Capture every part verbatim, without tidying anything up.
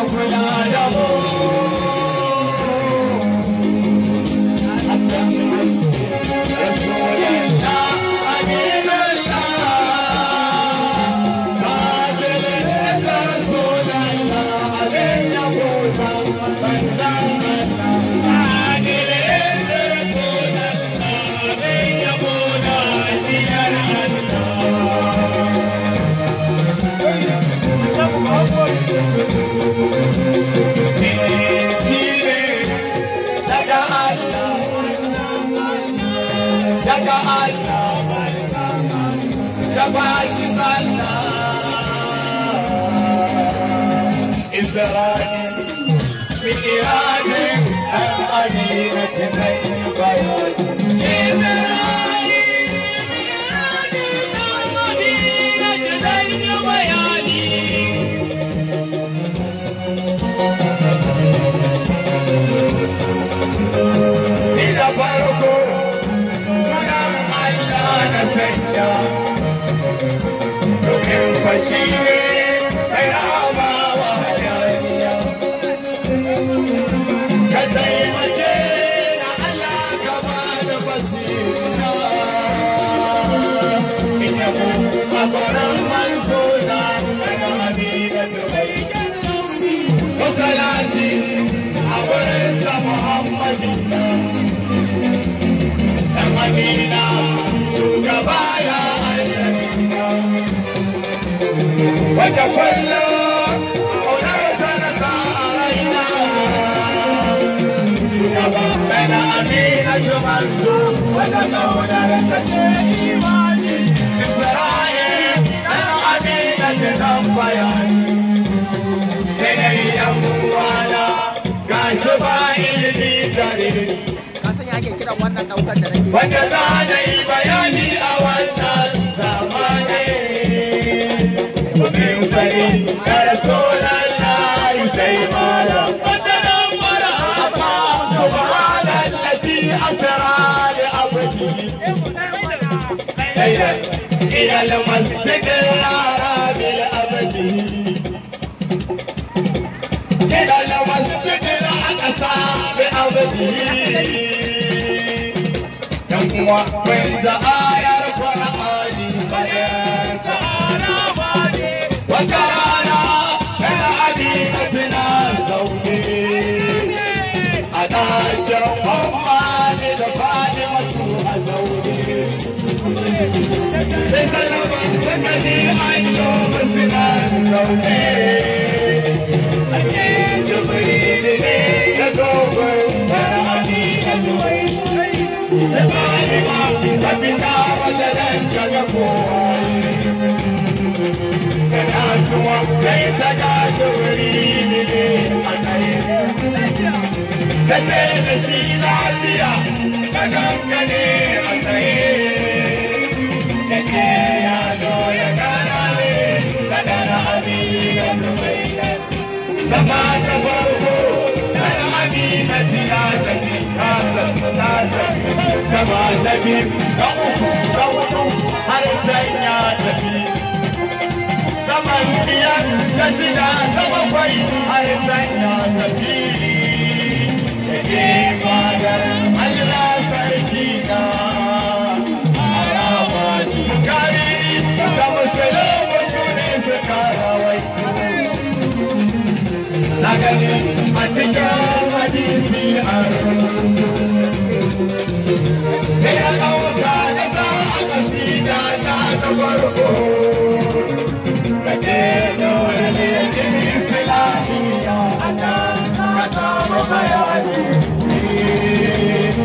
kula da mu daga Allah da bashi sallah Isra'il min iradin al-amina tayin bayan Isra'il min iradin al-amina tayin bayani ida farko sanya domin fashi ne mai rama wa hayaniya ka taimake na Allah ka ba da basira in yabo a tsoron manzo na daga aminatu mai wasalati a wurinsa Muhammadina ɗan amina shugaba ya ayyana wata kwallo ƙaunarsa na sa a raina shugaba mai na amina jumansu wata ƙaunarsa ke imani Isra'il ɗan amina ce zan bayani sai da yi yan uwana ga shi ba ilimi gare ni wanda za na yi bayani a wannan zamani domin sani da Rasulallah sai malam wasanan marhaba subhanallazi asra bi abdihi laylan ila al-masjidil haram bi abdihi ila al-masjidil aqsa bi abdihi when the ayar Qur'ani bayansa wa karana kana abiyatina zawni adajan Muhammad da Fatimatu azawni sai salama wakati ayyo musliman zawni ashe jibril ne da gogo kana abiyatu Sabari ma kapita wajen kaga kowai kana suwa kai ta ga wuri ne a tsaye ka ce da shi lafiya ka gangane a tsaye ka ce ya zo ya gana ne ka dana amina mai zama ta farko dana amina ya tafi ka zama ta tafi sama tafi ka uku ka hudu har can ya tafi saman biyar ka shida ka bakwai har can ya tafi ya je fadar Allah sarki na aramani kari da musulun wasu ne suka rawaito na gani a cikin hadisi a rubutu sai a ɗauka na sa a kasida ta ta farko ka je dole ne jin islamiyya a can ka samu bayani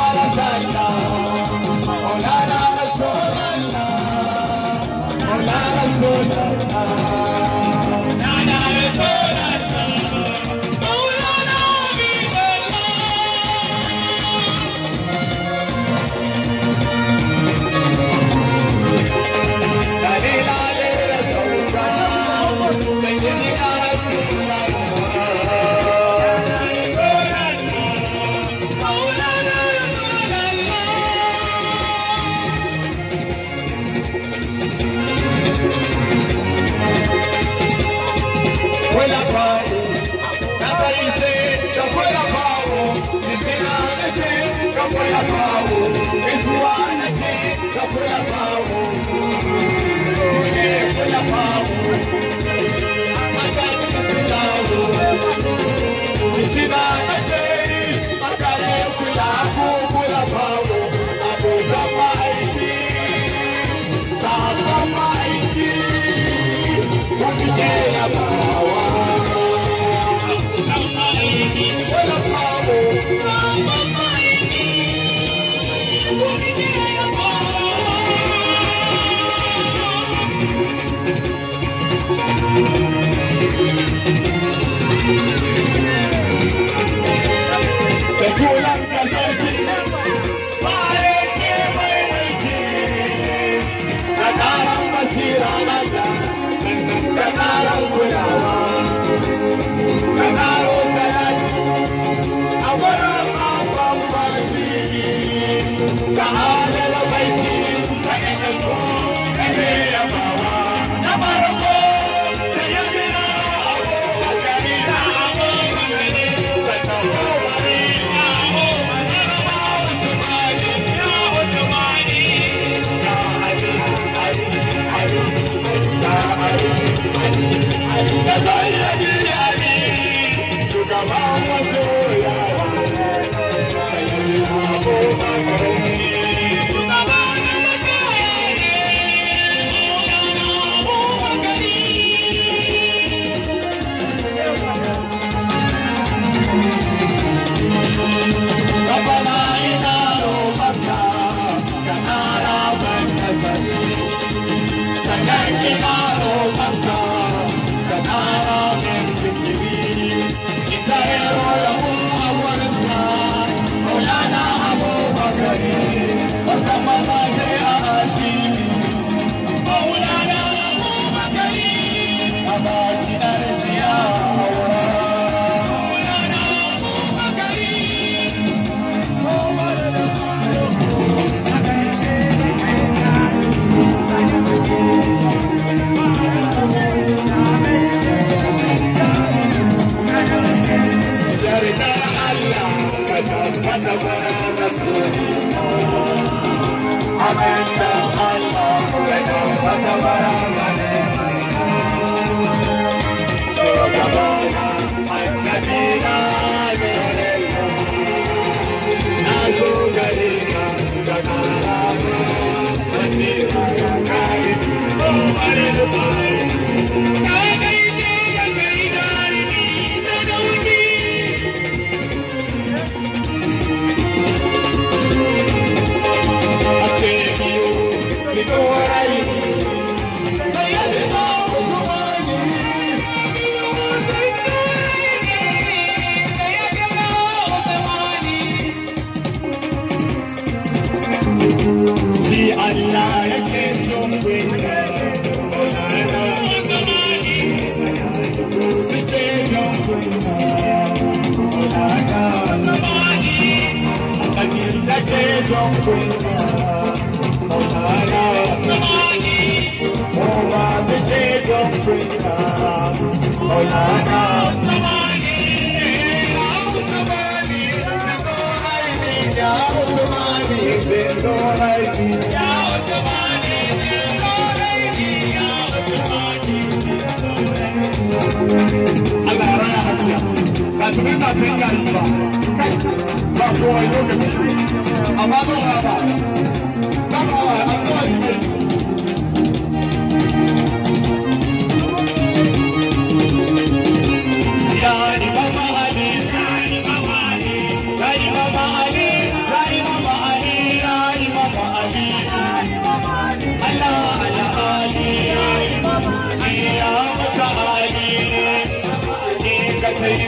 Imam Ali,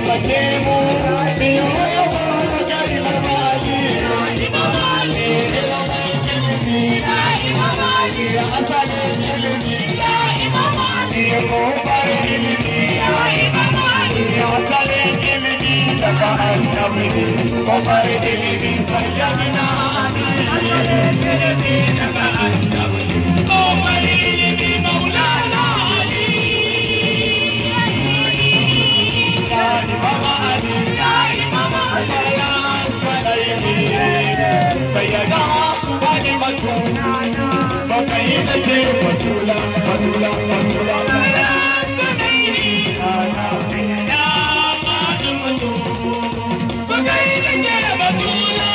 taimake mu biyu ya ba ga imamali imamali ilimi ya imamali asalin ilimi ya imamali gobar ilimi ya imamali asalin ilimi daga annabi gobar ilimi sayyidina ali asalin ilimi daga annabi gobar ilimi maulana ali Mama Ali, Mama Ali, Sayyada Ali Matuna, Bakaina J Matula, Matula, Matula, Sayyada Ali Matuna, Bakaina J Matula.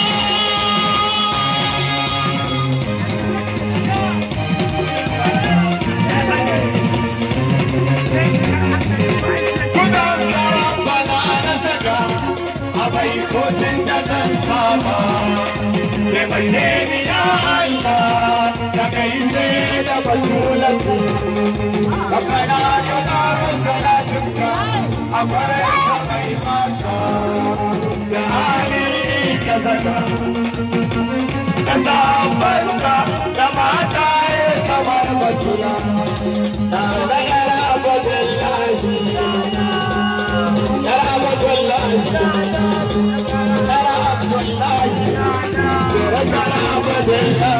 Baitocin da zan saba taimake ni ya Allah da gaishe da batulatu ka fara ka ƙara salatinka a kwarar ka mai mata da hali ka saka da sabansa da mata ya kamar batula da da yara abadin lashi yara abadin lashi Abdullah